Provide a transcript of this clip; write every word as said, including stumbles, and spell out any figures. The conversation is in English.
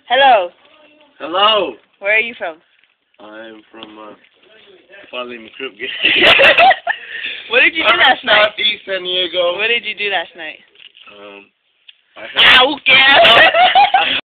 Hello. Hello. Where are you from? I'm from uh, Folly McCroop. What did you do last night? Southeast San Diego. What did you do last night? Um, I had. Ow,